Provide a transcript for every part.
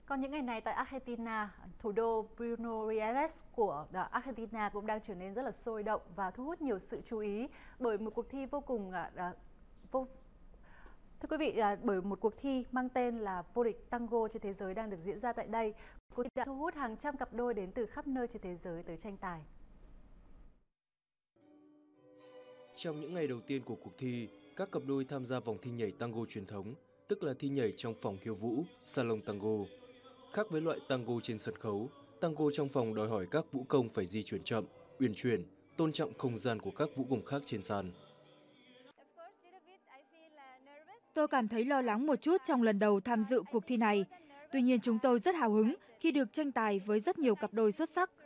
Còn những ngày này tại Argentina, thủ đô Buenos Aires của Argentina cũng đang trở nên rất là sôi động và thu hút nhiều sự chú ý bởi một cuộc thi Thưa quý vị, bởi một cuộc thi mang tên là Vô địch Tango trên thế giới đang được diễn ra tại đây. Cuộc thi đã thu hút hàng trăm cặp đôi đến từ khắp nơi trên thế giới tới tranh tài. Trong những ngày đầu tiên của cuộc thi, các cặp đôi tham gia vòng thi nhảy tango truyền thống, tức là thi nhảy trong phòng khiêu vũ, salon tango. Khác với loại tango trên sân khấu, tango trong phòng đòi hỏi các vũ công phải di chuyển chậm, uyển chuyển, tôn trọng không gian của các vũ công khác trên sàn. Tôi cảm thấy lo lắng một chút trong lần đầu tham dự cuộc thi này. Tuy nhiên chúng tôi rất hào hứng khi được tranh tài với rất nhiều cặp đôi xuất sắc.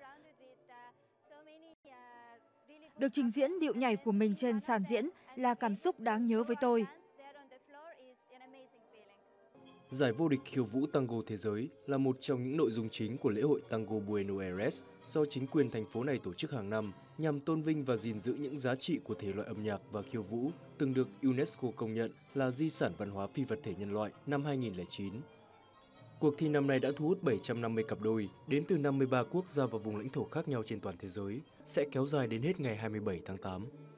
Được trình diễn điệu nhảy của mình trên sàn diễn là cảm xúc đáng nhớ với tôi. Giải vô địch khiêu vũ tango thế giới là một trong những nội dung chính của lễ hội Tango Buenos Aires do chính quyền thành phố này tổ chức hàng năm nhằm tôn vinh và gìn giữ những giá trị của thể loại âm nhạc và khiêu vũ từng được UNESCO công nhận là di sản văn hóa phi vật thể nhân loại năm 2009. Cuộc thi năm nay đã thu hút 750 cặp đôi đến từ 53 quốc gia và vùng lãnh thổ khác nhau trên toàn thế giới, sẽ kéo dài đến hết ngày 27 tháng 8.